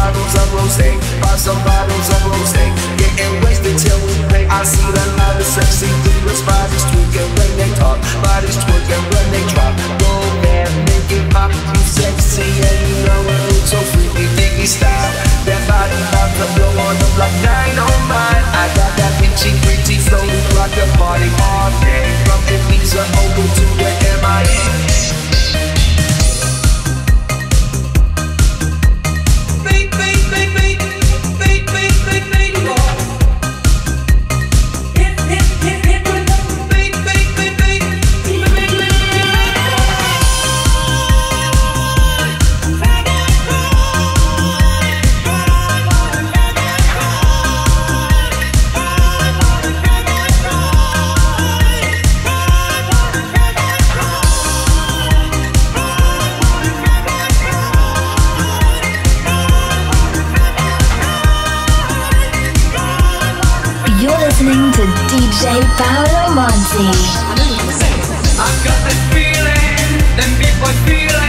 bottles of rosé, buy some bottles of rosé. Getting wasted till we pay. I see a lot of sexy divas, bodies tweaking when they talk, bodies twerking when they drop. Go there, make it pop. You sexy and you know it, so freaky, diggy style. That body about to blow on the block, dynamite. I got that bitchy, pretty flow, rock the party all day. From Ibiza over to the MIA. Listening to DJ Paolo Monti. I've got that feeling, them people feeling.